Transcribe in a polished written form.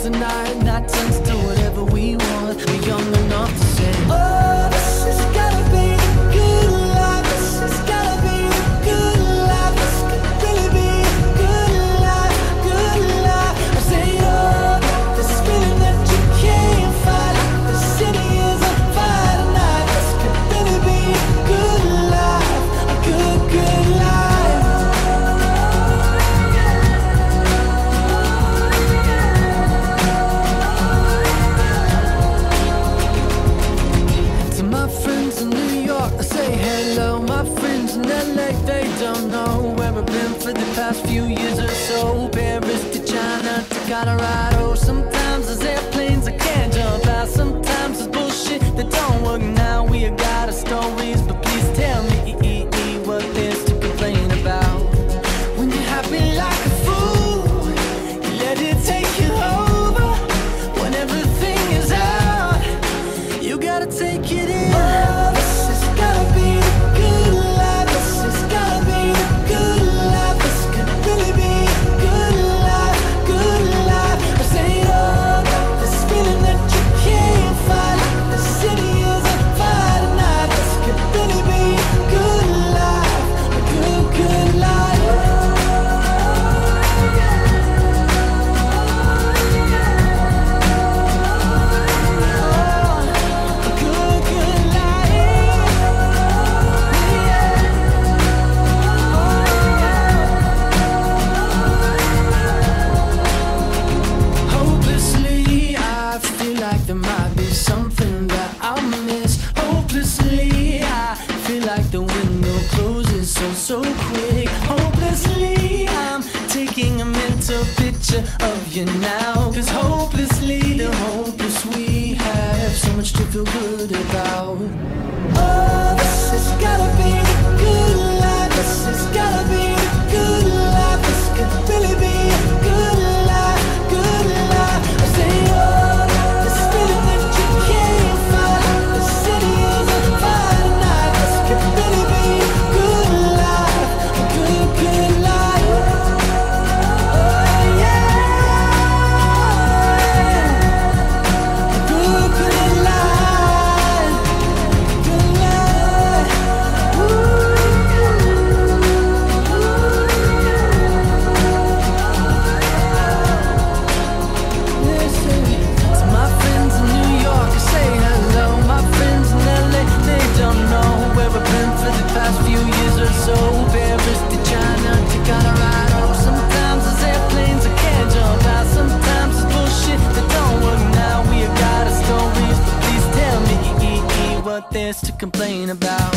tonight, night turns to whatever we want. We're young enough to say, oh, this has gotta be the good life. This has gotta be the good life. This could really be a good life, good life. I say, oh, this feeling that you can't fight. The city is on fire tonight. This could really be a good life, a good, good life. Don't know where I've been for the past few years or so. Paris to China to Colorado. Sometimes there's airplanes I can't jump out. Sometimes there's bullshit that don't work. Now we got our stories, but please tell me what there's to complain about. When you're happy like a fool, you let it take you over. When everything is out, you gotta take it in. Oh, this has gotta be the good life. This has gotta be the good life. This could really be a good life, good life. I say, oh, this feeling that you can't fight. The city is on fire tonight. This could really be a good life, a good, good life. There might be something that I'll miss. Hopelessly, I feel like the window closes so quick. Hopelessly, I'm taking a mental picture of you now. 'Cause hopelessly, the hopeless we have so much to feel good about. Oh, this has gotta be the good life. This has gotta be the good life. This could really be a good life, good life. I say, oh, there's to complain about.